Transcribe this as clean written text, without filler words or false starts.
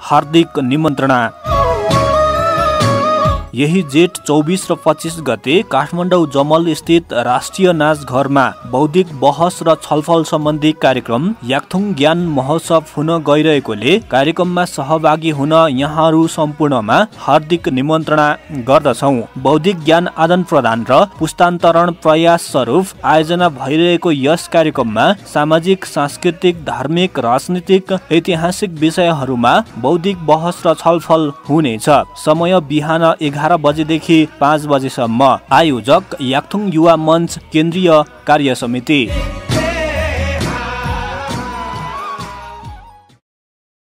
हार्दिक निमन्त्रणा। यही जेठ 24 र 25 गते काठमाडौँ जमल स्थित राष्ट्रिय नाचघरमा बौद्धिक बहस र छलफल सम्बन्धी कार्यक्रम याक्थुङ ज्ञान महोत्सव हुन गइरहेकोले कार्यक्रममा सहभागी हुन यहाँहरू सम्पूर्णमा हार्दिक निमन्त्रणा गर्दछौँ। बौद्धिक ज्ञान आदान प्रदान र पुस्तान्तरण प्रयास स्वरूप आयोजना भइरहेको यस कार्यक्रममा सामाजिक, सांस्कृतिक, धार्मिक, राजनीतिक, ऐतिहासिक विषयहरूमा बौद्धिक बहस र छलफल हुनेछ। समय बिहान 11 बजेदेखि 5 बजेसम्म। आयोजक याक्थुङ युवा मञ्च केन्द्रीय कार्य समिति।